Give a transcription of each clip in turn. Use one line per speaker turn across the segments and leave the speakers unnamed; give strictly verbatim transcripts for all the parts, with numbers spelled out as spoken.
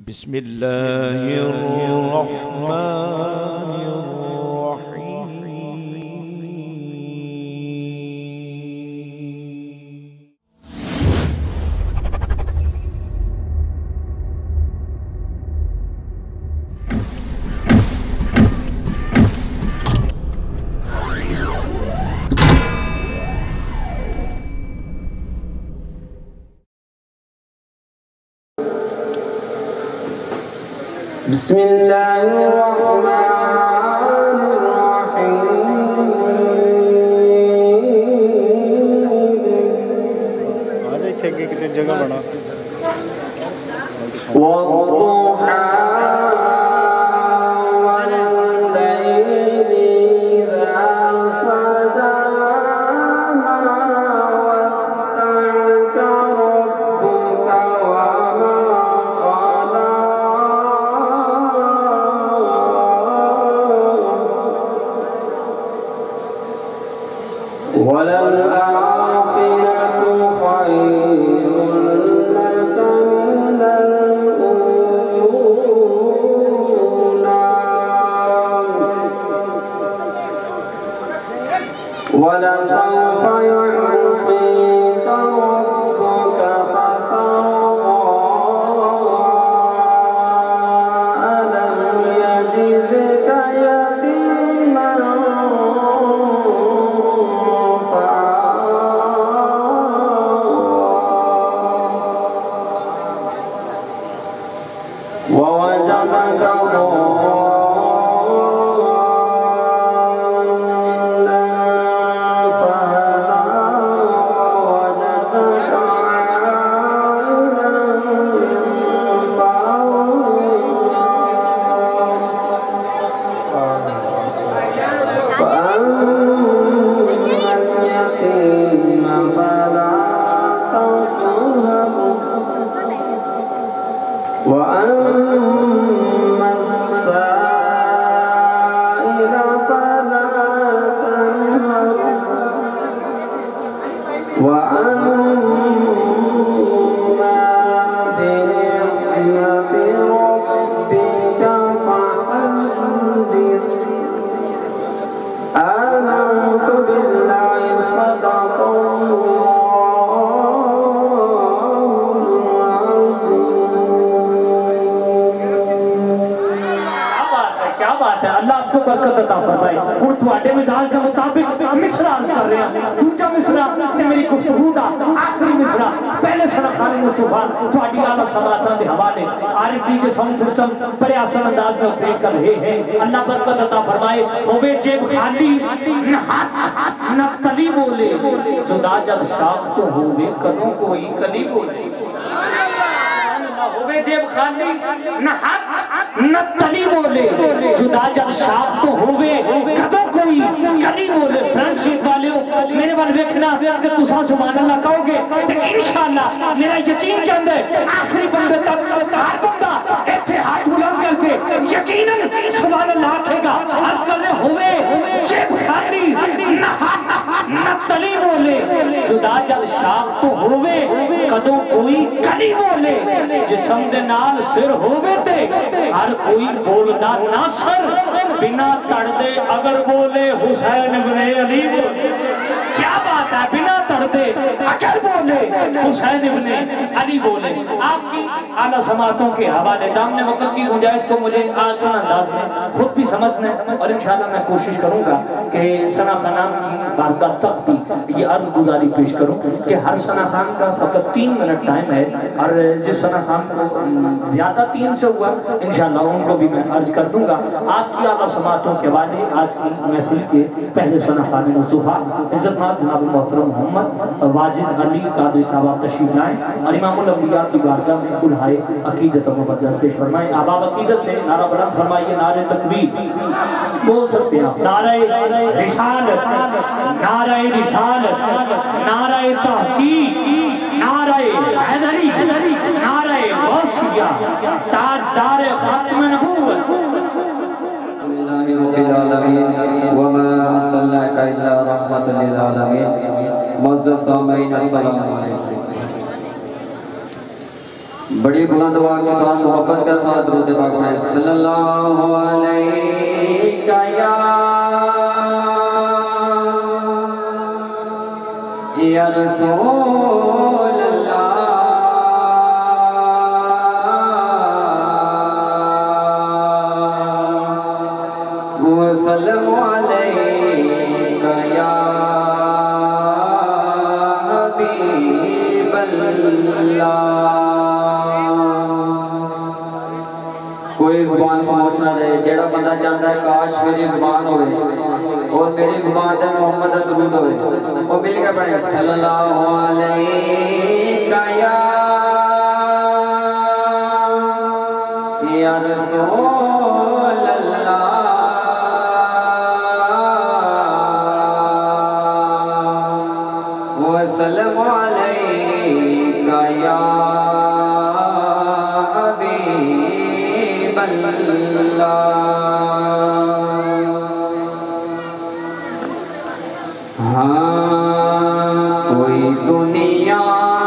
بسم الله الرحمن الرحيم.
بسم الله الرحمن الرحيم.
آجائے کھیگے کتنے جگہ بڑھا
والضحى والليل إذا سجى ما ودعك ربك وما قلى وللآخرة خير لك من الأولى ولسوف يعطيك ربك فترضى ألم يجدك يتيما ووجدك ضالا فهدى ووجدك عائلا فأغنى فأما اليتيم فلا تقهر وأما السائل فلا تنهر وأما بنعمة ربك فحدث آمنت بالله صدق
اللہ آپ کو برکت عطا فرمائے اور تواڈے مزاج کے مطابق مصرع عرض کر رہے ہیں دوجا مصرع تے میری گفتگو دا آخری مصرع پہلے سنہ خان مصطفیٰ تواڈی اعلیٰ سماعتاں دے حوالے عارف ڈی جے ساؤنڈ سسٹم بڑے آسان انداز میں آپریٹ کر رہے ہیں اللہ برکت عطا فرمائے ہوے جیب خالی نہ ہاتھ نہ تلی بولے جدا جب شاخ تو ہوے کدوں کوئی کلی بولے ہوے جیب خالی نہ ہاتھ نہ تلی بولے جدا جب شاخ تو ہوئے کدوں کوئی کلی بولے فرنٹ شیٹ والیوں میرے بار ویکھنا کہ تساں سبحان اللہ کہو گے تو انشاءاللہ میرا یقین کے اندر آخری بندے تک ہر بندہ ایتھے ہاتھ بلند کر کے یقیناً سبحان اللہ آکھے گا عرض کر رہے ہوئے جیب خالی نہ ہاتھ نہ تلی بولے جدا جب شاخ تو ہوئے کدوں کوئی کلی بولے جسم دے نال سر ہوئے تے ہر کوئی بولدا نہ سر بنا تڑ دے اگر بولے حسین ابن علی بولے کیا بات ہے بنا تڑ دے اگر بولے حسین ابن علی بولے آپ کی اعلیٰ سماعتوں کے حوالے دامن وقت کی گنجائش کو مجھے آسان انداز میں خود بھی سمجھنے اور انشاءاللہ میں کوشش کروں گا کہ ثنا خانام کی بارگاہ تک بھی یہ عرض گزاری پیش کروں کہ ہر ثنا خان کا فقط تین منٹ ٹائم ہے اور جس ثنا خان کو زیادہ تین سے ہوا انشاءاللہ ان کو بھی میں عرض کر دوں گا آپ کی اعلیٰ سماعتوں کے والے آج کی محفل کے پہلے ثنا خان مصطفیٰ عزت مآب جناب محترم محمد واجد علی قادری صاحب تشریف لائیں اور امام الانبیاء کی بارگاہ میں کلہائے عقیدت و مبدل پیش فرمائیں احباب عقیدت سے نعرہ بلند فرمائیے نعرہ تکبیر بول سکتے ہیں نعرہ رسالت نعرہ رسالت نعرہ تحقیق نعرہ حیدری نعرہ غوثیہ تاجدار خاتم نبوت
لله رب العالمين وما أرسلناك إلا رحمة للعالمين معزز سامعین السلام علیکم بڑی بلند آواز کے ساتھ محبت کا صلی اللہ علیہ یا یا رسول اللہ وسلم علیک یا حبیب اللہ۔ کوئی زبان خاموش نہ رہے، جیڑا بندہ چاہتا ہے کاش میری زبان ہوئے اور میری زبان تے محمد درود ہوئے، وہ مل کے پڑھیں صلی اللہ علیہ یا یا رسول اللہ وسلم علیک یا حبیب اللہ۔ ہاں کوئی دنیا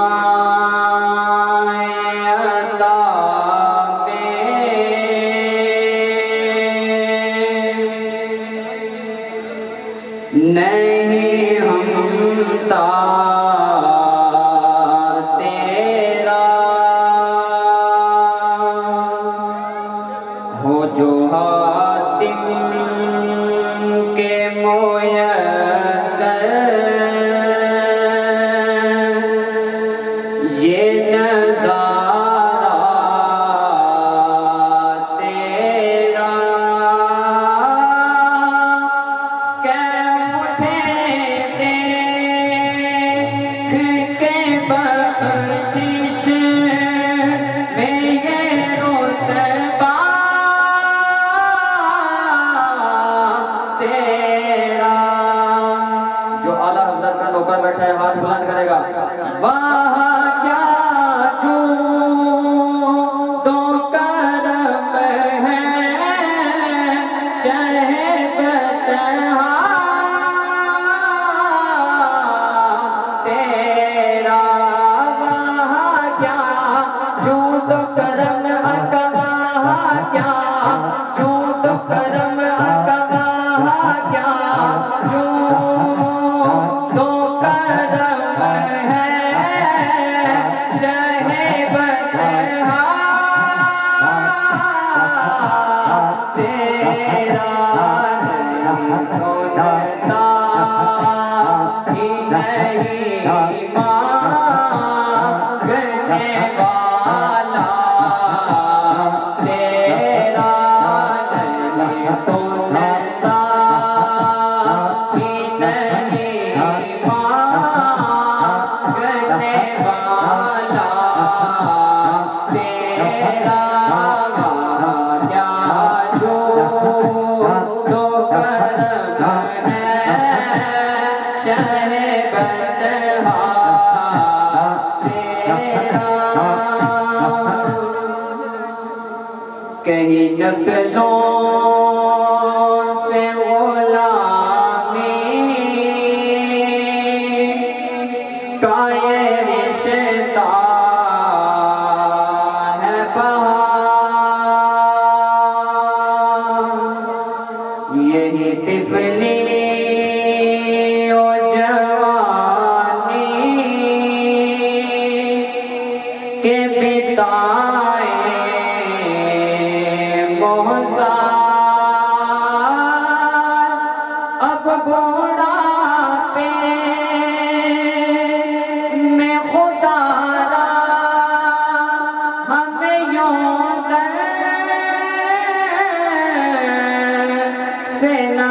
عطا میں نہیں ہمتا تیرا ہو جو حاتم کے میسر یہ نظارہ تیرا کیف اٹھے دیکھ کے بخشش میں یہ رتبہ تیرا۔ جو اعلیٰ حضرت کا نوکر بیٹھا ہے ہاتھ بلند کرے گا، واہ کیا جود و کرم ہے شہ بطحا تیرا، واہ کیا جود و کرم آقا، واہ کیا جود و کرم آقا، واہ کیا جود و کرم ہے شہ بطحا تیرا، نہیں سنتا ہی نہیں مانگنے والا تیرا، نہیں سنتا ہی نہیں مانگنے والا تیرا، وہاں کیا جود و کرم ہے شہ بطحا تیرا۔ کہیں نسلوں سے غلامی کا یہ رشتہ ہے بہار، یہی طفلی و جوانی کے بتائے محسار، اب بوڑھاپے میں خدا را ہمیں یوں در سے نہ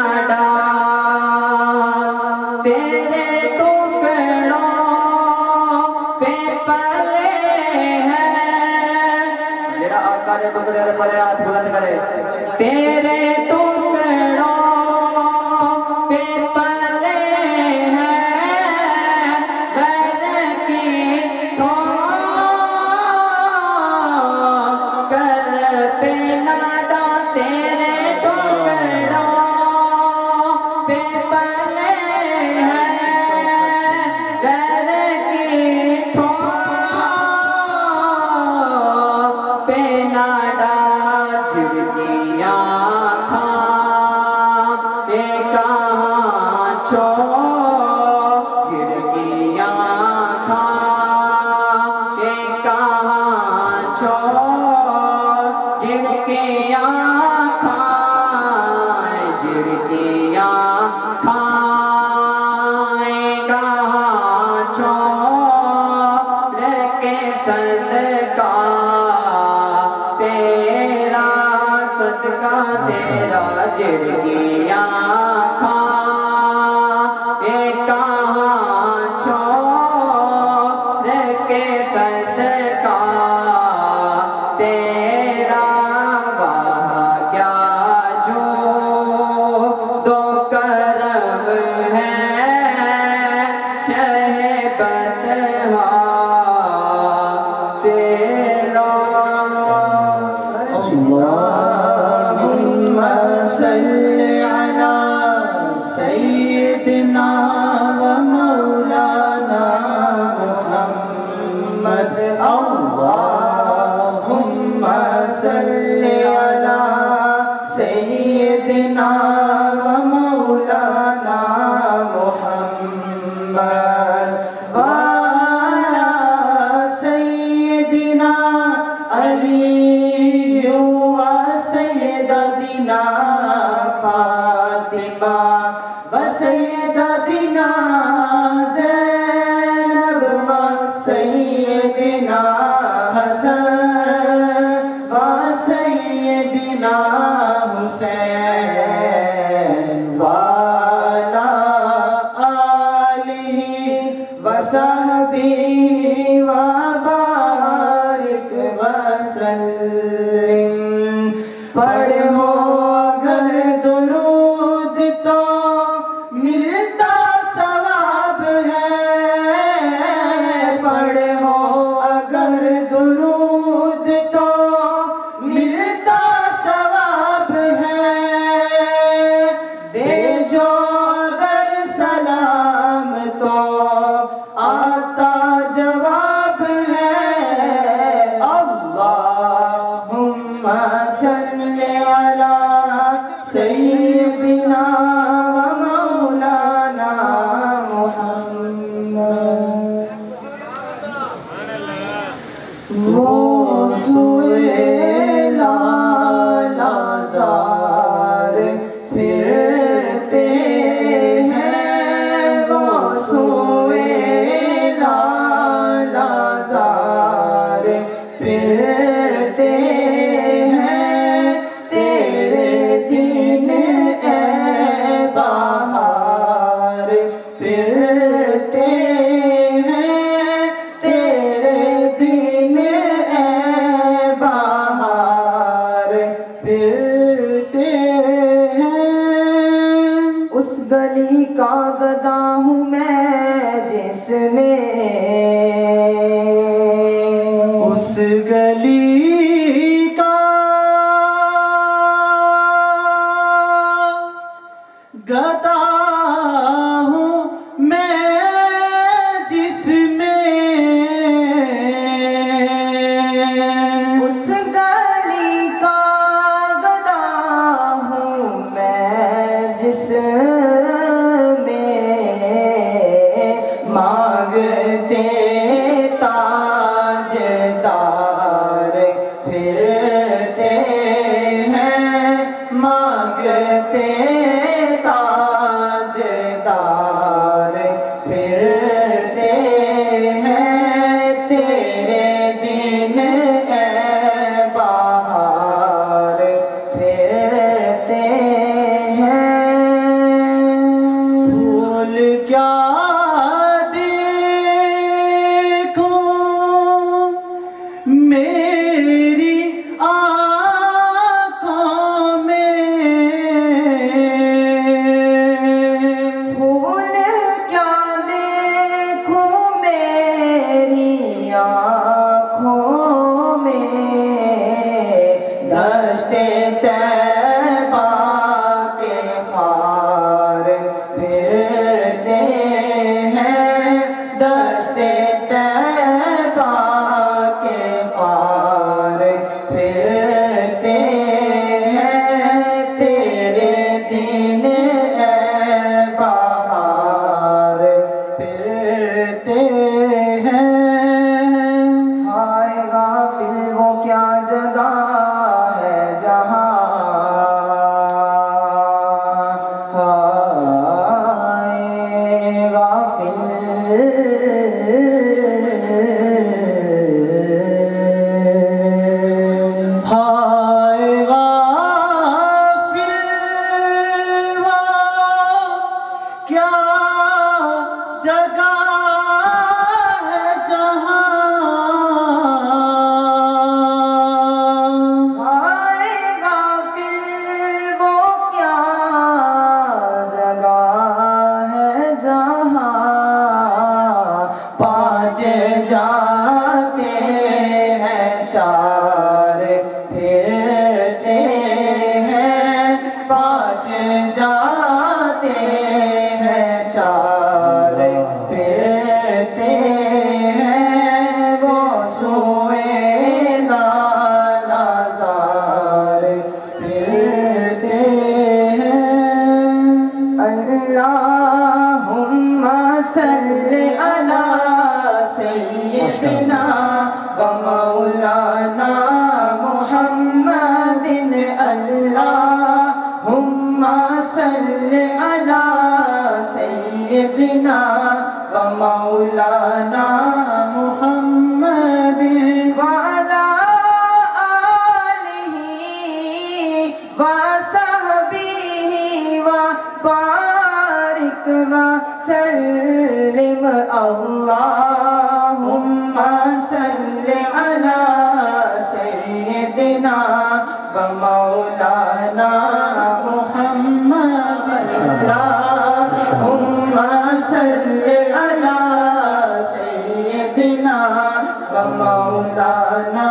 ڈال، تیرے ٹکڑوں پہ پلے ہیں، میرا آقا نے ٹکڑے پہ پلے ہاتھ بلند کرے، تیرے ٹکڑوں پہ پلے ہیں غیر کی ٹھوکر پہ نہ ڈال، تیرے ٹکڑوں پہ پلے ہیں غیر کی ٹھوکر پہ نہ ڈال،
جگہ ہے جہاں ہائے غافل ہائے غافل واہ کیا جگہ ہے جہاں ہائے غافل وہ کیا جگہ ہے جہاں پانچ جاتے ہیں چار پھرتے ہیں پانچ جاتے ہیں چار پھرتے ہیں وہ سوئے نازار پھرتے ہیں اللہم صلی علی سیدنا و مولانا محمد اللہم صلی علی سیدنا و مولانا محمد وعلی آلہ وصحبہ وبارک وسلم اللہم صلی علی سیدنا و مولانا محمد اللہم صلی علی سیدنا و مولانا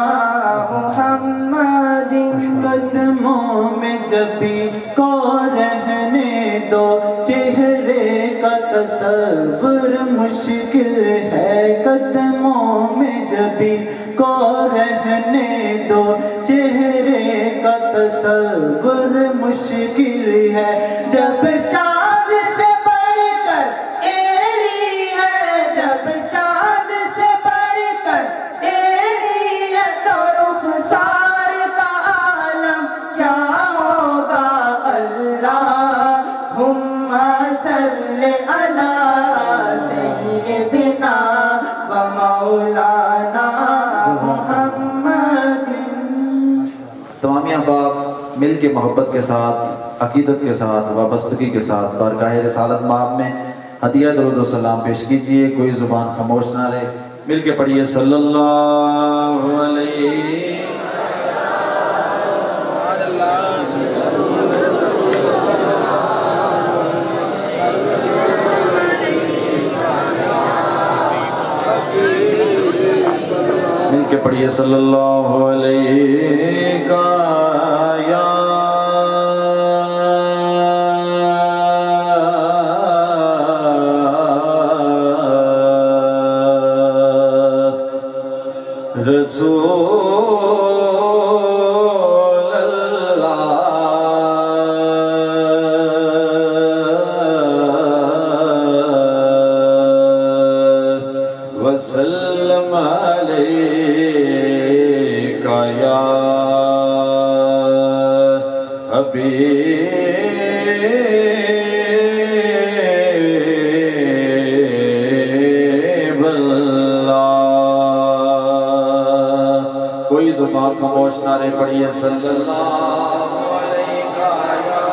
محمد قدموں میں جبھی کو رہنے دو چہرے کا تصور مشکل ہے قدموں میں جبھی کو رہنے دو چہرے کا تصور مشکل ہے جب چاند سے بڑھ کر ایڑی ہے جب چاند سے بڑھ کر ایڑی ہے تو رخسار کا عالم کیا ہوگا اللہم صلی علی سیدنا و مولانا محمد
تمامی احباب مل کے محبت کے ساتھ عقیدت کے ساتھ وابستگی کے ساتھ بارگاہ رسالت مآب میں ہدیہ درود و سلام پیش کیجئے کوئی زبان خاموش نہ رہے مل کے پڑھیے صلی اللہ علیہ مل کے پڑھیے صلی اللہ علیہ کا یا رسول اللہ وسلم علیک یا حبیب اللہ کوئی زبان خاموش نہ رہے پڑھیے صلی اللہ علیہ یا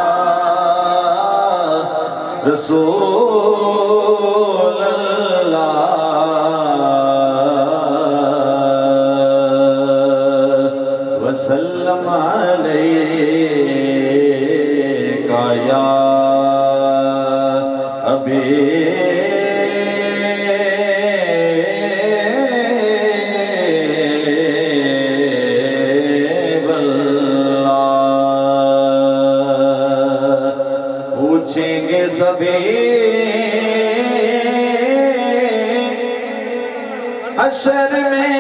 رسول اللہ وسلم علیک یا حبیب اللہ پوچھیں گے سبھی حشر میں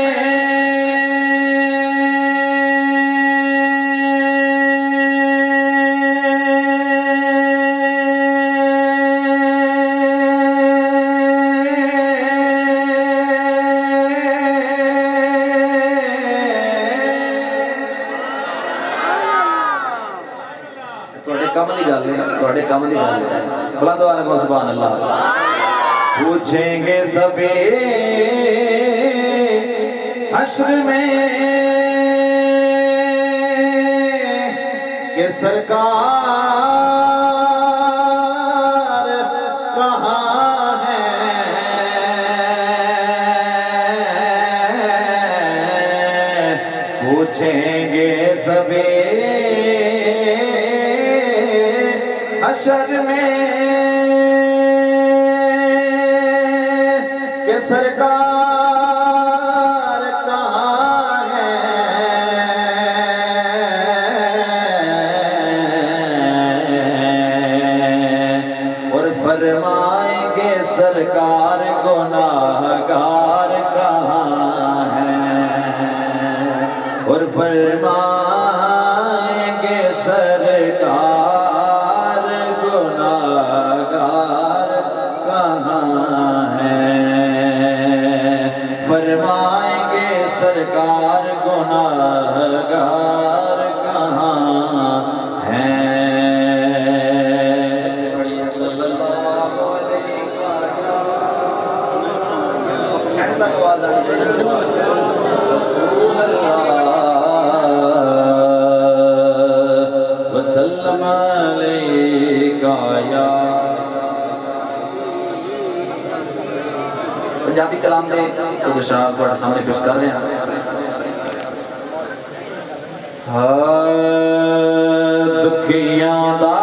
کم دی گل ہے تواڈے کم دی گل ہے بلند آواز میں سبحان اللہ پوچھیں گے سبھی حشر میں کہ سرکار کہاں ہے پوچھیں گے سبھی حشر میں کہ سرکار کہاں ہے اور فرمائیں گے سرکار گناہگار کہاں ہے اور فرمائیں گے سرکار گناہگار کہاں ہے فرمائیں گے سرکار گناہگار کہاں ہے صلی اللہ علیہ وسلم علیکہ یا پنجابی کلام دے کچھ اشعار تھوڑا سامنے پیش کر رہے ہیں دکھیاں دا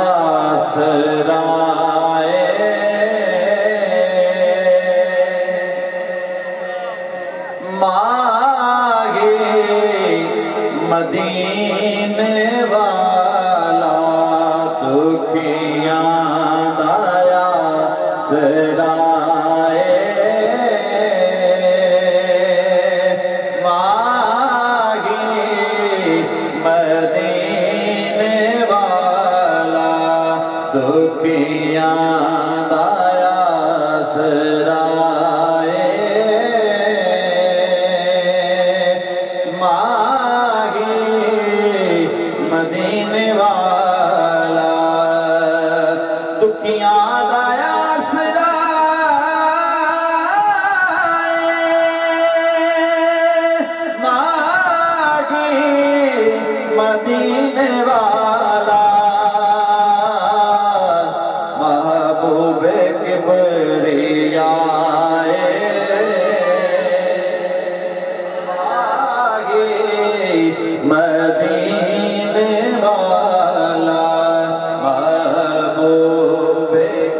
آسرائے ماہی مدینے والا دکھیاں دا آسرائے دکھیاں دایا سرائے ماہی مدینے والا دکھیاں دایا سرائے ماہی مدینے والا محبوب کبریائے مدینے والا محبوب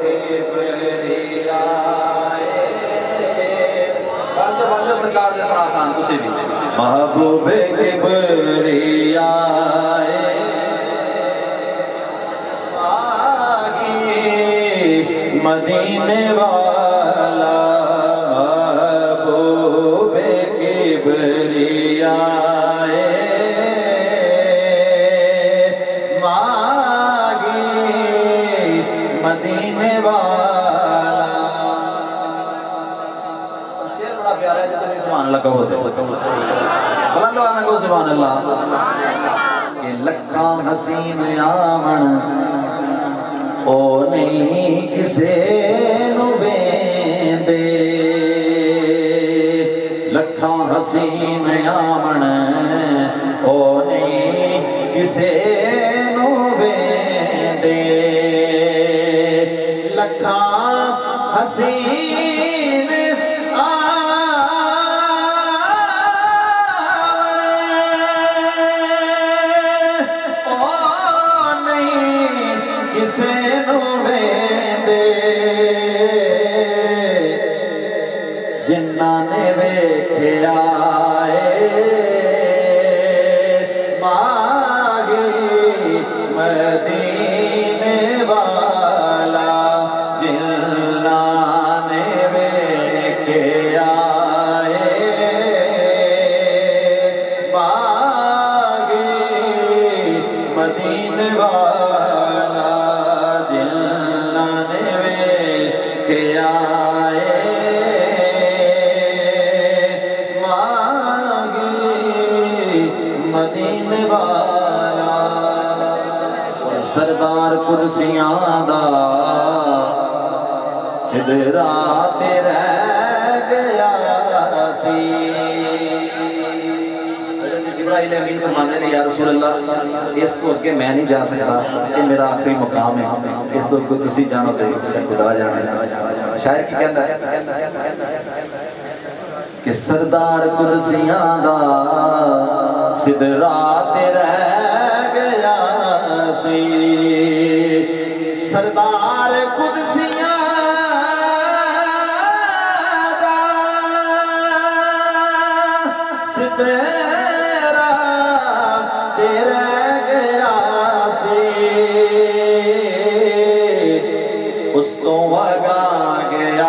کبریائے بانجو بانجو سرکار دے سرا خان تسی بھی محبوب کبریائے مدینے والا محبوب کبریائے ماگی مدینے والا شیر بڑا پیارا ہے جب سبحان اللہ کہو دے بلند آنا کو سبحان اللہ کہ لکھاں حسین آمن او نہیں کسے نو بیندے لکھاں حسین آمن او نہیں کسے نو بیندے لکھاں حسین کسے نو بیندے جنہاں نے ویکھیا ماگی مدینے والا جنہاں نے ویکھیا ماگی مدینے والا سردار قدسیاں دا سدرا تے رہ گیا سی جبرائیل امین فرماتے ہیں یا رسول اللہ اس تو اس کے میں نہیں جا سکتا یہ میرا آخری مقام ہے اس تو تسی جانو تے خدا جانا شاعر کی کہتا ہے کہ سردار قدسیاں دا سدرا تے رہ گیا سی سردار قدسیاں دا سدرا تے رہ گیا سی اس تو وگا گیا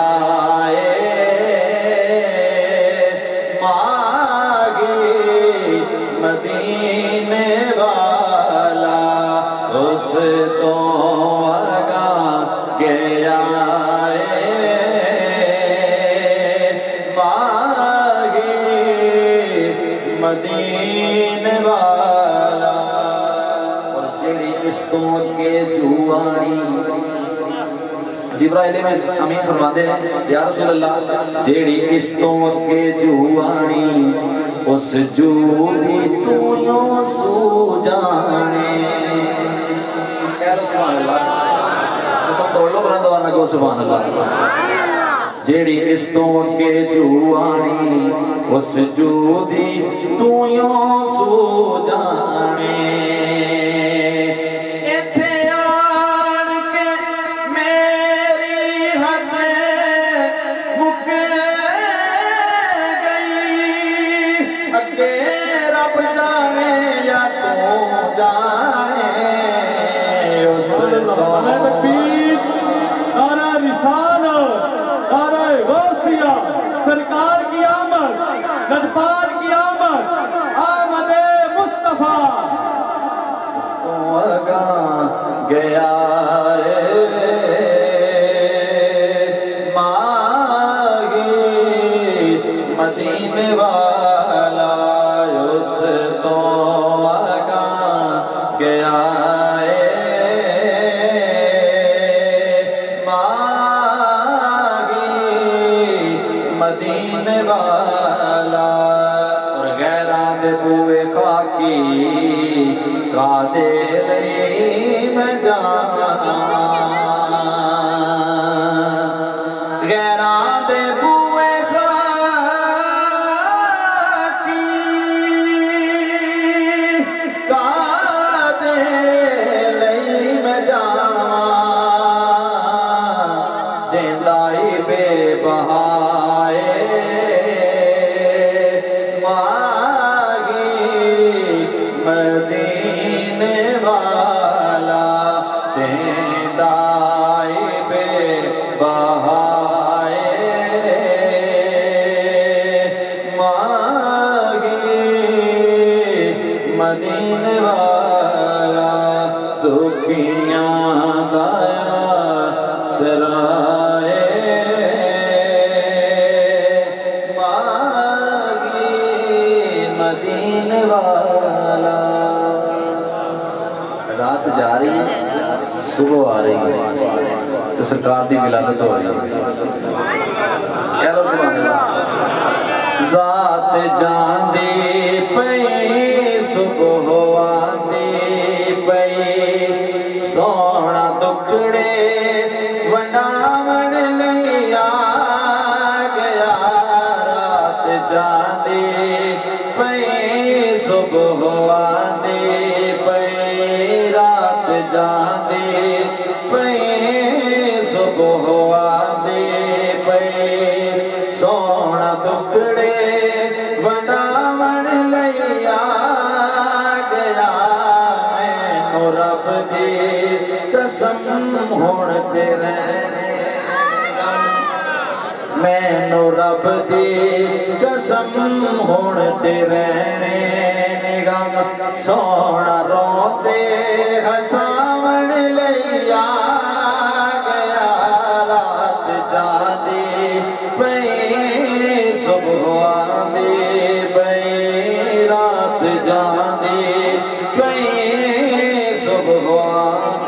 مدینے والا اس تو آگا گیا ماغی مدینے والا اور جڑی اس تو کے جوانی جبرائیل میں امین فرماتے ہیں یا رسول اللہ جیڑی اس تو کے جوانی اس جو بھی تو یوں سو جانے کہہ لو سبحان اللہ سب توڑ لو برندوانہ کو سبحان اللہ جیڑی اس تو کے جوانی اس جو بھی تو یوں سو جانے رب جانے یا تو جانے اس
نعرہ تکبیر نعرہ رسالت نعرہ غوثیہ سرکار کی آمد نجپال کی آمد آمد مصطفیٰ
اس تو آگا گیا ماغی مدینے والا اس تو آگا گیا ماغی مدینے والا اور غیران دے بوئے خاکی کا دے لئی میں جانا غیران دے بوئے مدینے والا دیندائی بے بہائے ماغی مدینے والا دکھیاں دایا سرائے ماغی مدینے والا رات جا رہی ہے صبح آ رہی ہے تو سرکار دی ولادت ہو رہی ہے کہہ لو سبحان اللہ رات جان دی پئی صبح آندی پئی سونا دکڑے وناون نہیں آ گیا رات جان دی پئی صبح آندی پئی رات جان دی پئی صبح آندی پئی سونا دکڑے وناون لئی آ گیا مینوں رب دی قسم ہن تے رہنے مینوں رب دی قسم ہن تے رہنے نگم سونا روندے ہساون لئی آ گیا رات جاندی پئی صبح آندی پئی رات جاندی پئی صبح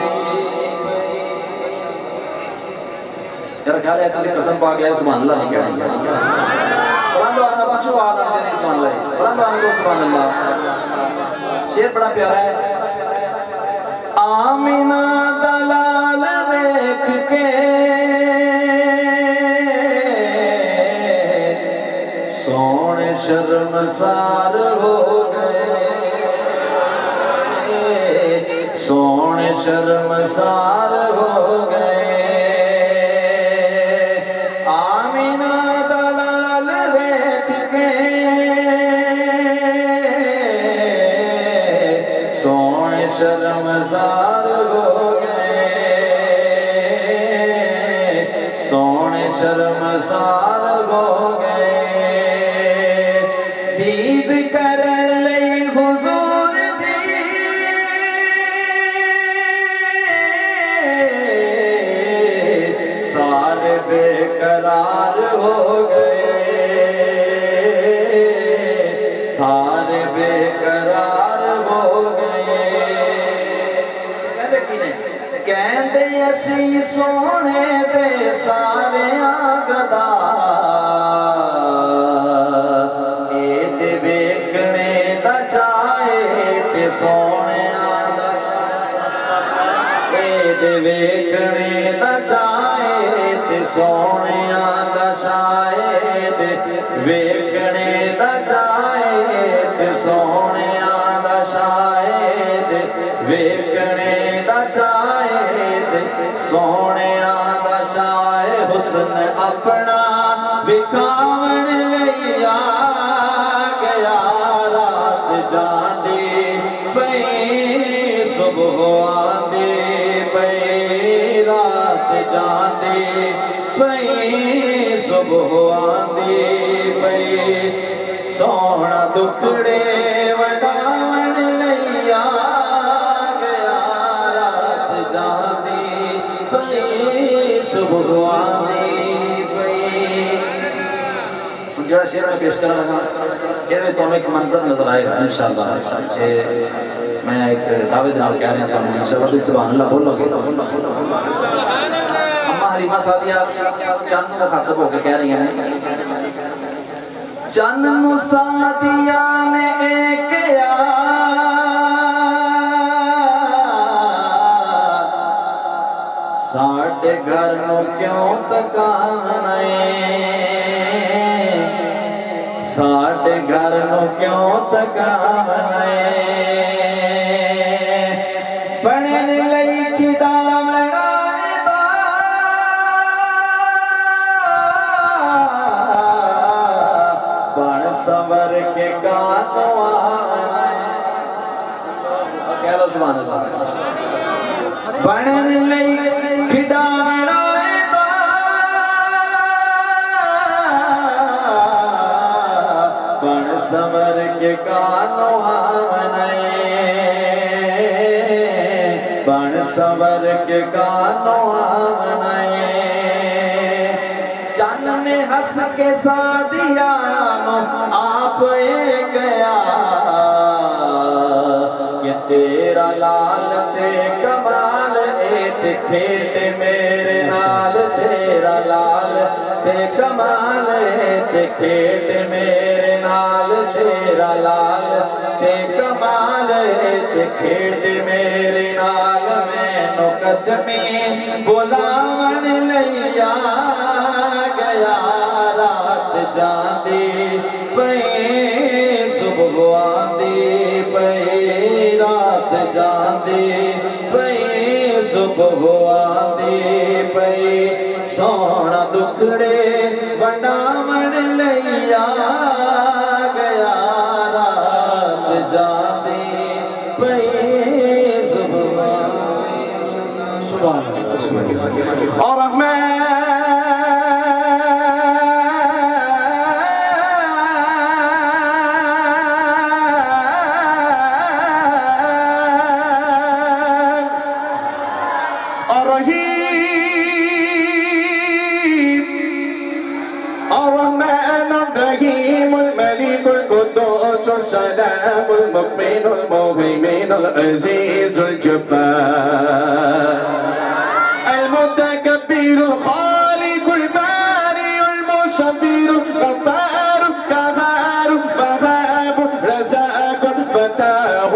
خیال ہے تجھے قسم پا گیا سبحان اللہ نہیں کہنا قرآن دعا نہ پچھو آدھا نہیں دینے سبحان اللہ قرآن دعا کو سبحان اللہ شیر بڑا پیارا ہے آمینہ دلال دیکھ کے سونے شرمسار ہو گئے سونے شرمسار ہو گئے آمینہ دلال دیکھ کے سونے شرمسار ہو گئے سونے شرمسار ہو گئے دید کر لئی حضور دی سارے بے قرار ہو گئے سارے بے قرار ہو گئے کہندے اسی سونے دے سارے آگدا اے تے ویکھنے دا چاہے تے سونے آندا اے تے ویکھنے دا چاہے تے سونے آندا شاید ویکھنے دا چاہے تے سونے آندا شاید ویکھنے دا چاہے سونے آندا شاہے حسن اپنا وکھاون لئی آ گیا رات جاندی پئی صبح آندی پئی رات جاندی پئی صبح آندی پئی سونا دکھڑے وڈاون لئی آ گیا رات جاندی پئی صبح آندی پئی جڑا شعر میں پیش کرنا لگا یہ تو ایک منظر نظر آئے گا انشاءاللہ میں ایک دعوے دنال کہہ رہے ہیں تو انشاءاللہ تو سبحان اللہ بولو گے اماں حلیمہ سعدیہ چند مخاطب ہو کے کہہ رہی ہیں چند سعدیہ نے ایک ساٹھے گھر نو کیوں تکانے ساٹھے گھر نو کیوں تکانے پڑھن لئی کھدا مڑائے دا پڑھ سور کے کانو آنے کہہ لو سبحان اللہ پڑھن لئی کھدا مڑائے دا پڑھ سور کے کانو آنے پڑھ سور کے کانو آنے چند نے ہس کے سادیانو آپ ایک گیا کہ تیرا لال تے کمال اے تے کھیٹ میرے نال تیرا لال تے کمال اے تے کھیٹ میرے نال تیرا لال تے کمال اے تے کھیٹ میرے نال میں نو قدمی بلاون لئی آ گیا رات جاندی پئی صبح آندی پئی رات جاندی پئی صبح آندی پئی سونا دکھڑے بناون لئی آ گیا رات جاندی پئی صبح سبحان اللہ
اور میں السلام المؤمن المهيمن العزيز الجبار المتكبر الخالق الباري المصبر غفار قهار وهاب رزاق فتاه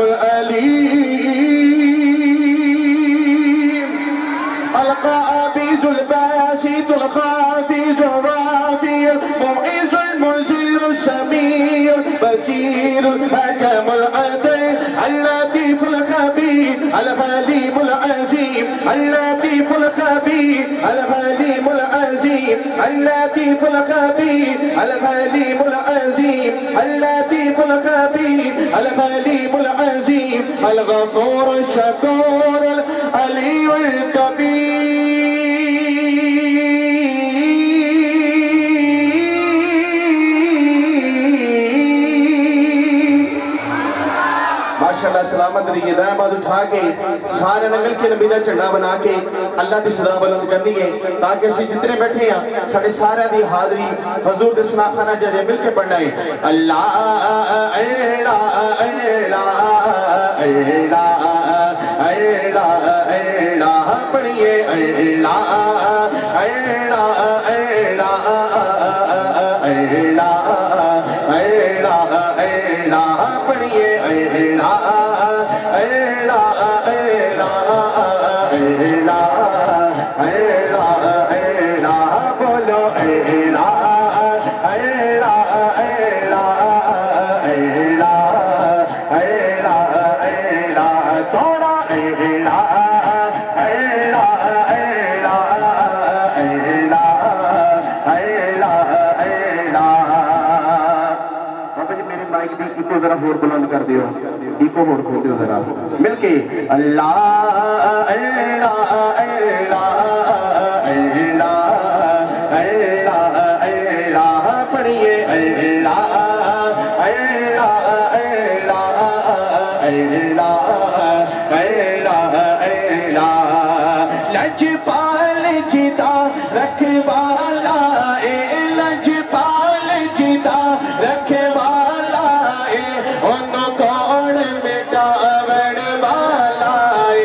العليم القابض الباسط الخافض الرافع المعز المذل السميع البصير الحكم العدل اللطيف الخبير الحليم العظيم اللطيف الخبير الحليم العظيم اللطيف الخبير الحليم العظيم اللطيف الخبير الحليم العظيم الغفور الشكور العلي الكبير.
माशाअल्लाह सलामत रहिए दामाद उठा के सारे ने मिल के नबी दा झंडा बना के अल्लाह दी सदा बुलंद करनी है ताकि असी जितने बैठे हैं साढ़े सारे दी हाजरी हुजूर दे सनाखाना जरिए मिल के पढ़ना है अल्लाह अल्लाह अल्लाह अल्लाह अल्लाह अल्लाह पढ़िए अल्लाह अल्लाह अल्लाह अल्लाह अल्लाह अल्लाह पढ़िए अल्लाह अल्लाह अल्लाह अल्लाह अल्लाह अल्लाह बोलो अल्लाह अल्लाह अल्लाह अल्लाह अल्लाह अल्लाह सोना अल्लाह अल्लाह अल्लाह अल्लाह अल्लाह अल्लाह। बाबा जी मेरे माइक दी इको जरा होर बुलंद कर दियो इको होर खोल दियो जरा मिलके अल्लाह अल्लाह अल्लाह अल्लाह अल्लाह अल्लाह पढ़िए अल्लाह अल्लाह अल्लाह अल्लाह अल्लाह अल्लाह लजपाल जिता रखवाला ए लजपाल जिता रखवाला ए उन कौन मिटावण वाला ए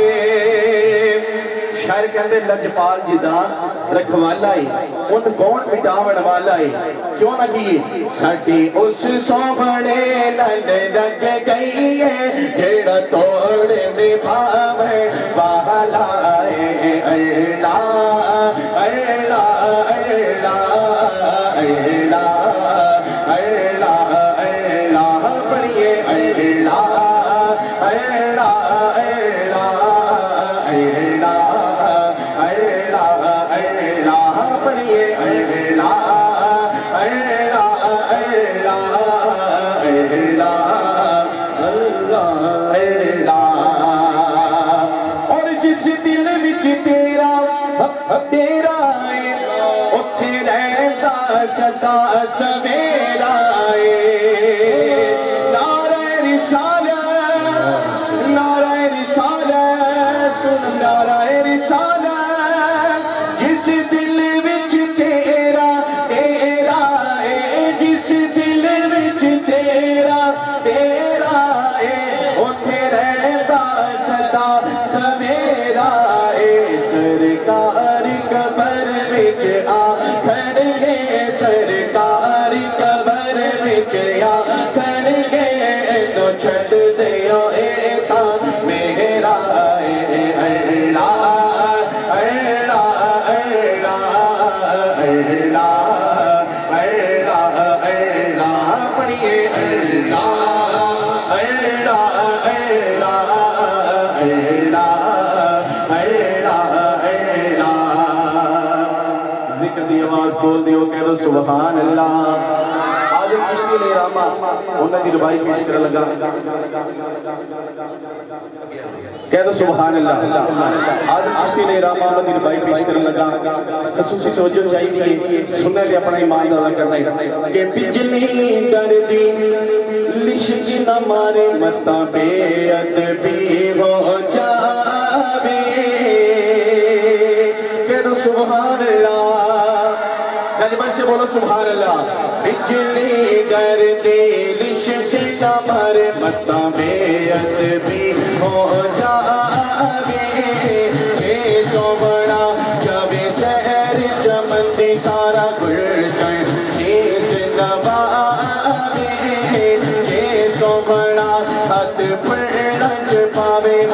शायर कहते लजपाल जिदा रखवाला है उन कौन मिटावण वाला है क्यों ना की साडी उस सोहणे नल रंग गई है जेड़ा तोड़ निभावे वाला है अल्लाह अल्लाह अल्लाह अल्लाह अल्लाह अल्लाह पढ़िए अल्लाह अल्लाह अल्लाह अल्लाह अल्लाह अल्लाह पढ़िए अल्लाह अल्लाह अल्लाह अल्लाह अल्लाह अल्लाह। और जिस दिल विच तेरा तेरा है उत्थे रहंदा सदा सवेरा है नारे रिसालत नारे रिसालत नारे रिसालत जिस दिल विच तेरा तेरा है जिस दिल विच तेरा तेरा है उत्थे रहंदा सदा सवेरा है सरकार कबर विच आखण गे सरकार कबर विच आखण गे तो छड़ दियो ए तां मेरा अल्लाह अल्लाह अल्लाह अल्लाह अल्लाह अल्लाह पढ़िए अल्लाह अल्लाह अल्लाह अल्लाह अल्लाह अल्लाह। जिक्र दी आवाज खोल दियो कह दो सुभान अल्लाह। आदिल चिश्ती ने रामा उन्हें दी रुबाई पेश कर लगा कह दो सुभान अल्लाह। आदिल चिश्ती ने रामा उन्हें दी रुबाई पेश कर लगा खसूसी सोचो चाहिए सुनने दे अपना ईमान अदा करना कि बिजली कर दी लिश्क न मारे मता बेअदबी हो जावे कह दो सुभान अल्लाह। गज बज के बोलो सुभान अल्लाह। बिजली कर दे लिश्क न मारे मता बेअदबी हो जावे ए सोबड़ा जब शहर चमन दी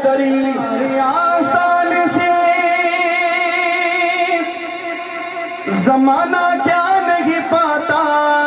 हैदरी आसान से जमाना क्या नहीं पाता,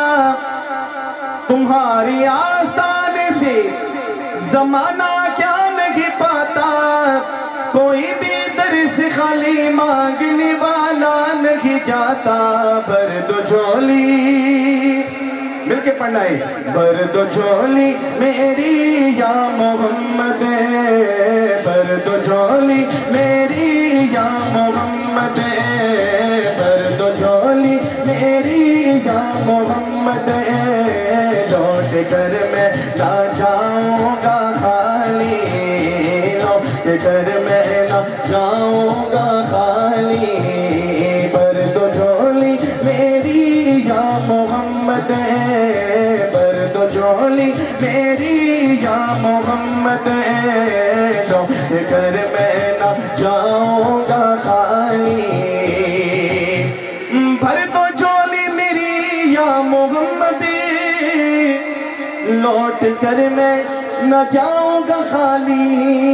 तुम्हारी आसान से जमाना क्या नहीं पाता, कोई भी दर से खाली मांगने वाला नहीं जाता। भर दो झोली, मिलके पढ़ना है, भर दो झोली मेरी या मोहम्मद, भर दो झोली मेरी या मोहम्मद, भर दो झोली मेरी या मोहम्मद, लौट कर मैं ना जाऊंगा खाली, लौट कर मैं ना जाऊंगा खाली, भर दो झोली मेरी या मोहम्मद, भर दो झोली मेरी या मोहम्मद, लौट कर मैं ना जाऊंगा खाली, भर दो झोली मेरी या मोहम्मद, लौट कर मैं न जाऊंगा खाली,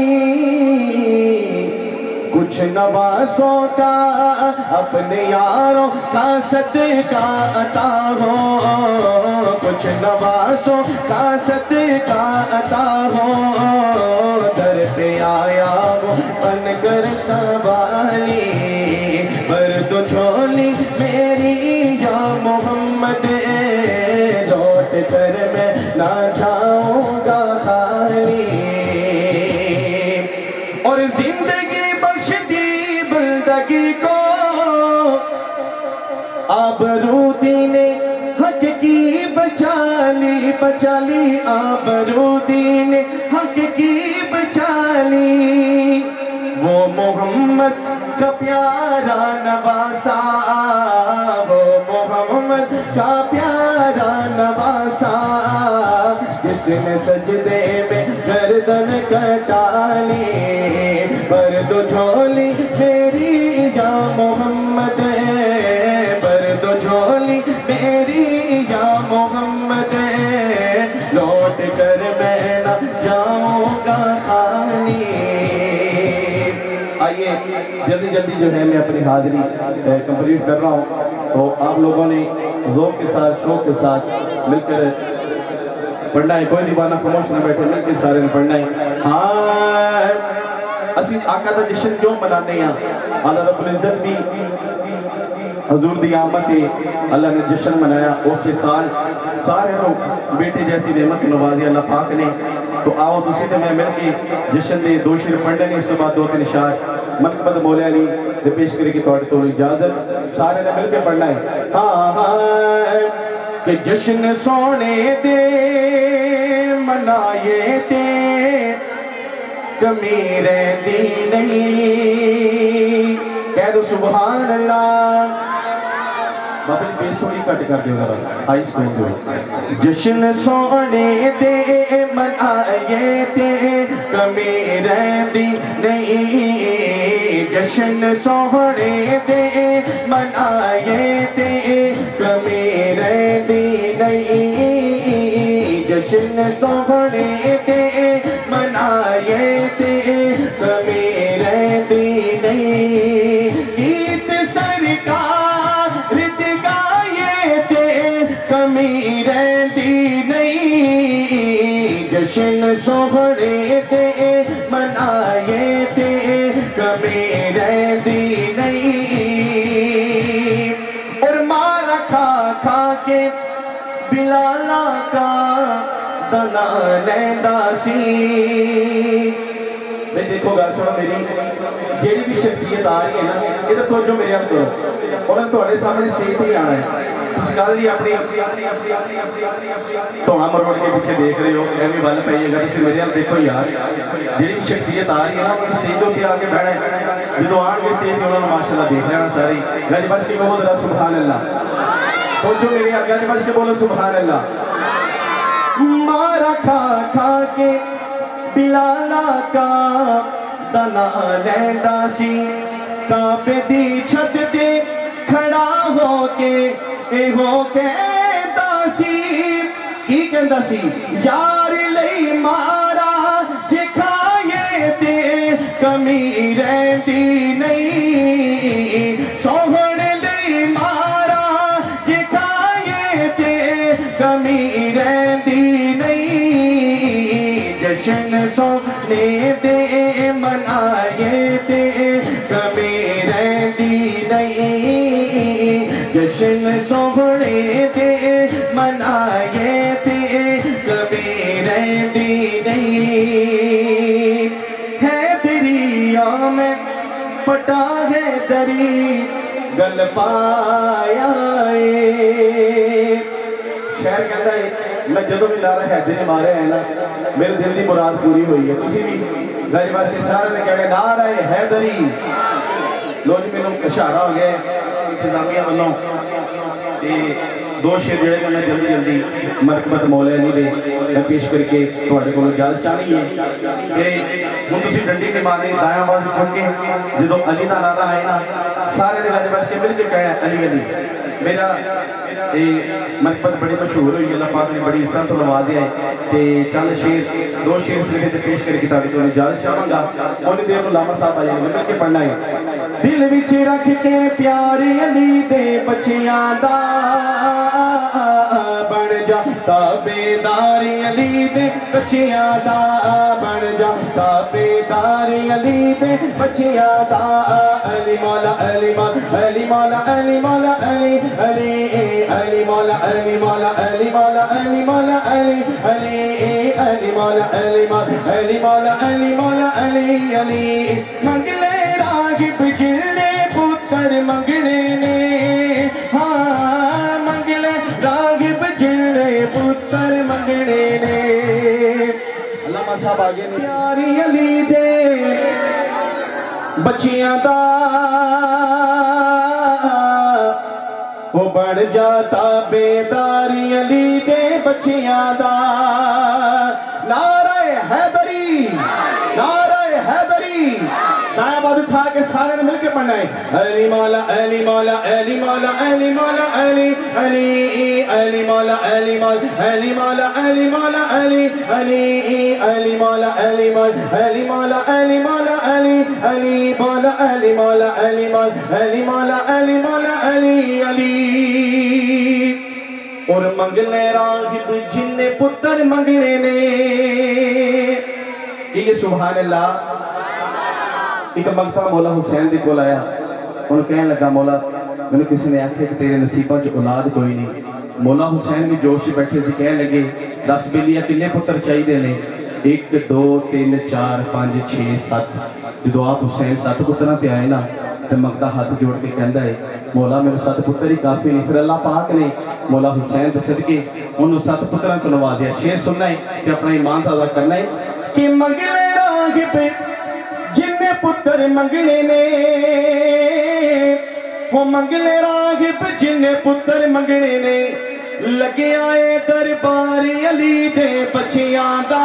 कुछ नवासों का अपने यारों का सदका अता हो, कुछ नवासों का सदका अता हो, दर पे आया वो बन कर सवाली, भर दो झोली मेरी या मोहम्मद, लौट कर मैं ना जाऊंगा खाली, और जिंदगी बख्श दी बंदगी को, आबरूदी ने हक की बचाली, बचाली आबरूदी ने हक की बचाली, वो मोहम्मद का प्यारा नवासा, वो मोहम्मद का प्यारा नवासा, जिसने सजदे में गर्दन कटाली, पर दो झोली मेरी या मोहम्मद, पर दो झोली मेरी या मोहम्मद, लौट कर मैं ना जाऊंगा खाली। आइए जल्दी जल्दी जो है मैं अपनी हाजिरी कंप्लीट कर रहा हूँ, तो आप लोगों ने ज़ौक़ के साथ शौक़ के साथ मिलकर पढ़ना है, कोई दीवाना खामोश न बैठे, मिलकर सारे ने पढ़ना है। हाँ असी आका दा जश्न क्यों मनाने हैं, अल्लाह रब्बुल इज़्ज़त भी हजूर दी आमद है, अल्लाह ने जश्न मनाया, उस साल सारे लोग बेटे जैसी नेमत नवाजी अल्लाह पाक ने, तो आओ तुसी ते मैं मिलके जश्न दे दो शेर पढ़ने ने, उस तो बाद दो तीन शार मनकबत मौला अली दे पेश करेगी तुहाडे तो इजाजत, सारे ने मिलके पढ़ना है। हाँ हाँ कि जश्न सोने दे मनाए ते कमी रहती नहीं, कह दो सुभान अल्लाह, बाबा जी बेस थोड़ी कट कर दियो जरा, हाई स्कूल से। जश्न सोने दे मनाए ते कमी रहती नहीं, जश्न सोने दे मनाए ते कमी रहती नहीं, जश्न सोने दे मनाए ते कमी रहती नहीं, गीत सरकार रित गाए ते कमी रहती नहीं, जश्न सोहरे ते मनाए ते कमी रहती नहीं, और मारा खा खा के बिलाला का तना लैंदा सी। मैं देखो गल सुनो मेरी, जेड़ी भी शख्सियत आ रही है ना, ये तो जो मेरे अंदर उन्होंने थोड़े सामने स्टेज से ही आना है, तुम गल जी अपनी तो हम रोड के पीछे देख रहे हो, मैं भी बल पाइएगा, तुम मेरे अंदर देखो यार, जेड़ी भी शख्सियत आ रही है ना, उन्होंने स्टेज होते आके बैठना है, जो आन के स्टेज उन्होंने माशाल्लाह देख लेना सारी, गल बच के बोलो जरा सुभान अल्लाह, तो जो मेरे गल बच के बोलो सुभान अल्लाह। मारा खा खा के बिलाला का तना लैंदा सी, कांपे दी छत ते खड़ा हो के एहो कहता सी, की कहता सी, यार लई मारा जे खाए ते कमी रहती नहीं सोहने दे मारा ये खाए थे कमी रहती नहीं जश्न सोने दे मनाए थे कमी रहती नहीं जश्न सोहने दे मनाए थे कभी रहती नहीं है दरिया में पटा है दरी गल पाया शहर कहता है मैं जदों भी नारा हैदरी मारे है ना मेरे दिल की मुराद पूरी हुई है तुसी भी गज बात के सारे ने कहने नारा हैदरी लो जी मैनू इशारा हो गया इंतजामिया वालों दो शेर जोड़े मैं जल्दी जल्दी मरकबत मौला अली दे मैं पेश करके तुहाडे कोल इजाजत चाहनी है कि हुण तुसीं डंडी नहीं मारनी दायां बाजू चुक के जदों अली दा नारा आए ना सारे ने गज बज के मिल के कहना अली अली मेरा ये मरकबत बड़ी मशहूर हुई अल्लाह पाक ने बड़ी इस तरह तो लवा दिया है ते चंद शेर दो शेर इस लगे से पेश करके तुहाडे कोल इजाजत चाहांगा उन्हें देर नूं लामा साहब आए मिल के पढ़ना है दिल विच रख के प्यारे अली दे बच्चियां दा बन जा ताबेदारी अली दे बच्चियां दा बन जा ताबेदारी अली दे बच्चियां दा अली मौला अली मौला अली मौला अली मौला अली अली अली मौला अली मौला अली मौला अली मौला अली अली अली मौला अली मौला अली मौला अली मौला अली अली मंगले रागिब जिले पुत्र मंगने ने हाँ मंगले रागिब जिले पुत्र मंगने ने अल्लामा साहब आगे ने प्यारी अली दे बच्चियां दा वो बन जाता बेदारी अली दे बच्चियां दा नारे हैदरी नारे हैदरी दायां बाजू उठा के सारे ने मिलके पढ़ना है अली मौला अली मौला अली मौला अली मौला अली अली अली मौला अली मौला अली मौला अली मौला अली अली अली मौला अली मौला अली मौला अली मौला अली अली मौला अली मौला अली मौला अली मौला अली मौला अली अली और मंगले रागिब जिन्ने पुत्र मंगने ने ये सुभान अल्लाह एक मगता मौला हुसैन दे कोल आया उन्हें कहने लगा मौला मैंने किसी ने आखे कि तेरे नसीबा च औलाद कोई नहीं मौला हुसैन भी जोश च बैठे से कहने लगे दस बेलिया किन्ने पुत्र चाहिए ने एक दो तीन चार पाँच छे सत्त जो आप हुसैन सत्त पुत्रों ते आए ना तो मगता हाथ जोड़ के कहता है मौला मेरे सत्त पुत्र ही काफ़ी नहीं फिर अल्लाह पाक ने मौला हुसैन के सदके उन्होंने सत्त पुत्रों को नवा दिया शेर सुनना है कि अपना ईमान ताज़ा करना है कि मंगले रागिब जिन्ने पुत्र मंगने ने वो मंगले रागिब जिन्ने पुत्र मंगने ने लगे आए दरबारी अली दे बच्चियां दा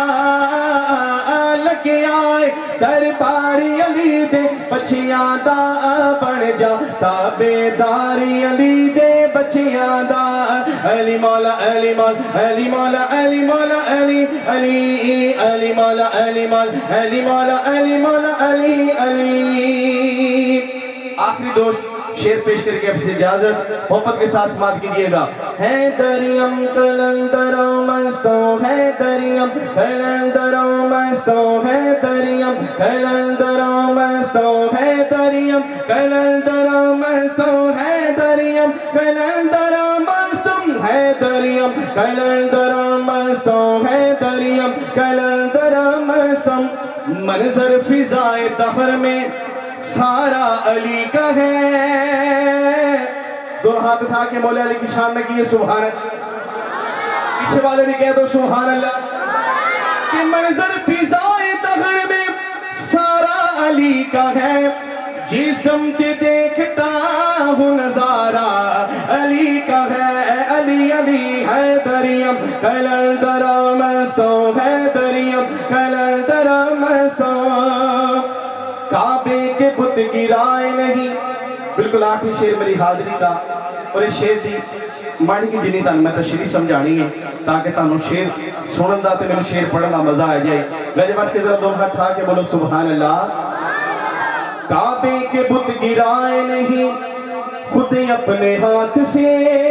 लगे आए दरबारी अली दे बच्चियां दा बन जा ताबेदारी अली दे बच्चियां दा अली मौला अली मौला अली मौला अली मौला अली अली अली मौला अली मौला अली मौला अली मौला अली अली आखिरी दोस्त शेर पेश करके आपसे इजाजत मोहब्बत के साथ समाप्त कीजिएगा है दरियम कलंदरो मस्तो है दरियम कलंदरो मस्तो है दरियम कलंदरो मस्तो है दरियम कलंदरो मस्तो है दरियम कलंदरो मस्तम है दरियम कलंदरो मस्तो है दरियम कलंदरो मस्तम मंजर फिजाए दहर में सारा अली का है दो हाथ उठा के मौला अली की शान में किए सुभान पीछे वाले भी कह दो सुभान अल्लाह कि मंजर फिजाए दहर में सारा अली का है जिस्म ते देखता हूँ नजारा अली का है अली अली है दरियम कलंदरा मस्तो है दरियम कलंदरा मस्तो काबे के बुत गिराए नहीं बिल्कुल आखिरी शेर मेरी हाजिरी का और इस शेर की
माड़ी की जिन्नी तुहानू मैं तशरीह समझानी है ताकि तुहानू शेर सुनन दा ते मैनू शेर पढ़न दा मजा आ जाए। गज बस के जरा दोनों हाथ उठा के बोलो सुभान अल्लाह। काबे के बुत गिराए नहीं खुद अपने हाथ से।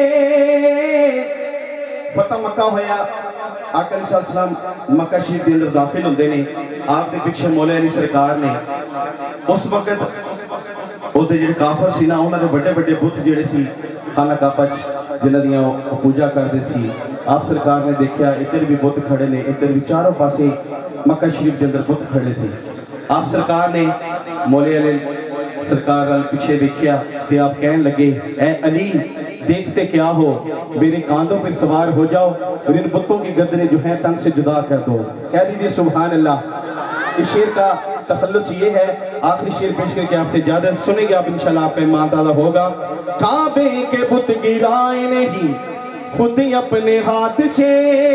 फतह मक्का होया, आका सलाम मक्का शरीफ के अंदर दाखिल होंगे ने, आप दे पिछे मौला अली सरकार ने उस वक्त उसके जो काफर सी ना उन्होंने बड़े बड़े बुत जोड़े सी खाना कापा जिन्हों दियां पूजा करते सी। आप सरकार ने देखा इधर भी बुत खड़े ने, इधर भी चारों पासे मक्का शरीफ के अंदर बुत खड़े सी। आप सरकार ने मौले अली सरकार वाल पीछे देखा तो आप कहने लगे, ए अली देखते क्या हो, मेरे कांधों पर सवार हो जाओ और इन बुतों की गर्दनें जो हैं तंग से जुदा कर दो। कह दीजिए सुभान अल्लाह। इस शेर का तखल्लुस ये है, आखिरी शेर पेश करके आपसे ज्यादा सुनेंगे आप इंशाल्लाह, आपका ईमान ताज़ा होगा। काबे के बुत गिराए नहीं खुद अपने हाथ से,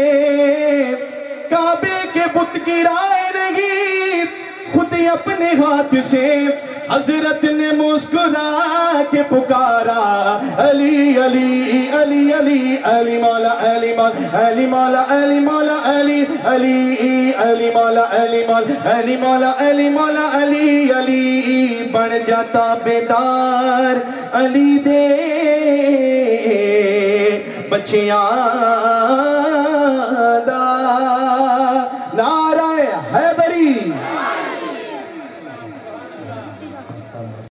काबे के बुत गिराए नहीं खुद अपने हाथ से। हजरत ने मुस्कुरा के पुकारा, अली अली अली अली अली मौला अली मौला अली मौला अली मौला अली अली अली मौला अली मौला अली मौला अली मौला अली अली। बन जाता बेदार अली दे बच्चियां दा। नारा हैदरी।